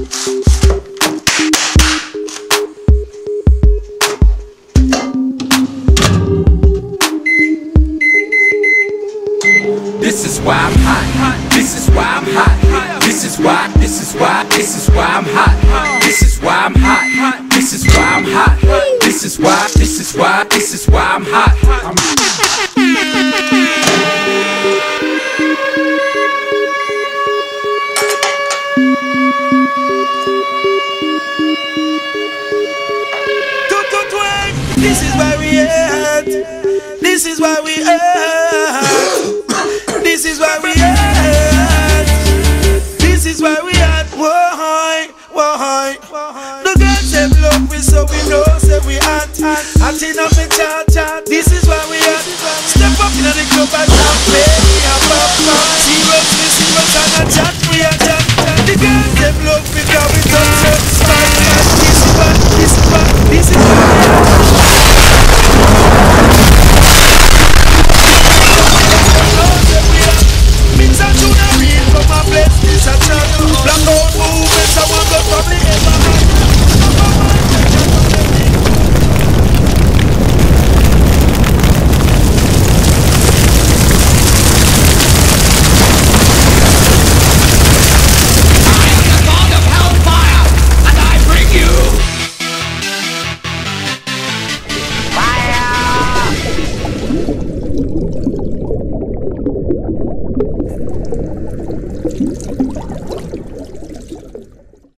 This is why I'm hot. This is why I'm hot. This is why I'm hot. This is why I'm hot. This is why I'm hot. This is why I'm hot. This is why we at. This is why we at. This is why we at. This is why we at. Why? The girls them love me, so we know, say we at. Acting up in chat. This is why we at. Step up in the club and champagne and popcorn.